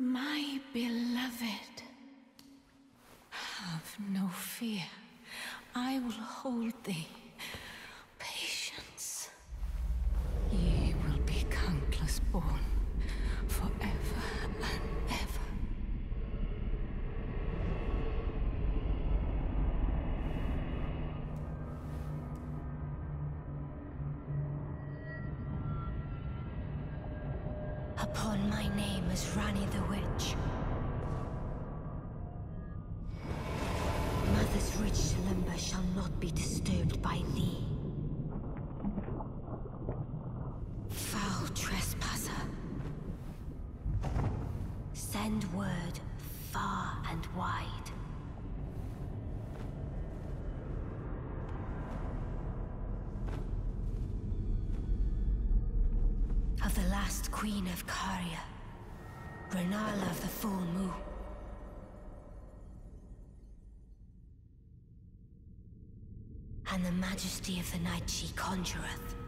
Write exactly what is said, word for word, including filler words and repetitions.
My beloved, have no fear. I will hold thee. Patience. Ye will be countless born, forever and ever. Upon my name as Rani the Witch. Mother's rich limber shall not be disturbed by thee. Foul trespasser. Send word far and wide. Of the last queen of Karya, Rennala of the full moon. And the majesty of the night she conjureth.